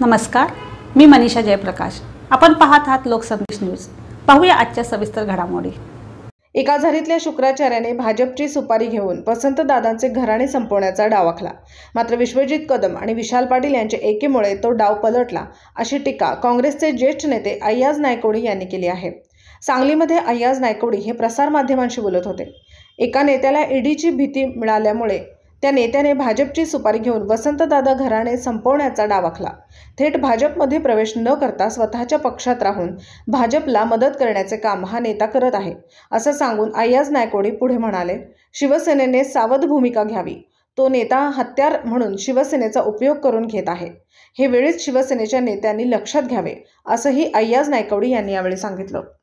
नमस्कार, मी मनीषा जयप्रकाश। आपण पाहत आहात लोकसंदेश न्यूज। पाहूया आजच्या सविस्तर घडामोडी। एका झारीतल्या शुक्राचार्याने भाजपची सुपारी घेऊन वसंतदादांचे घराणे संपवण्याचा डाव आखला। मात्र विश्वजित कदम आणि विशाल पाटील यांच्या एकीमुळे तो डाव पलटला, अशी टीका काँग्रेसचे ज्येष्ठ नेते अय्याज नायकवडी यांनी केली आहे। सांगलीमध्ये अय्याज नायकवडी हे प्रसार माध्यमांशी बोलत होते। एका नेत्याला ईडीची भीती मिळाल्यामुळे त्या नेत्याने भाजपची सुपारी घेऊन वसंतदादा घराणे संपवण्याचा डाव आखला। थेट भाजपमध्ये प्रवेश न करता स्वतःच्या पक्षात राहून भाजपला मदत करण्याचे काम हा नेता करत आहे, असं सांगून अय्याज नायकवडी पुढे म्हणाले, शिवसेनेने सावध भूमिका घ्यावी। तो नेता हत्यार म्हणून शिवसेनेचा उपयोग करून घेत आहे। हे वेळीच शिवसेनेच्या नेत्यांनी लक्षात घ्यावे, असंही अय्याज नायकवडी यांनी यावेळी सांगितलं।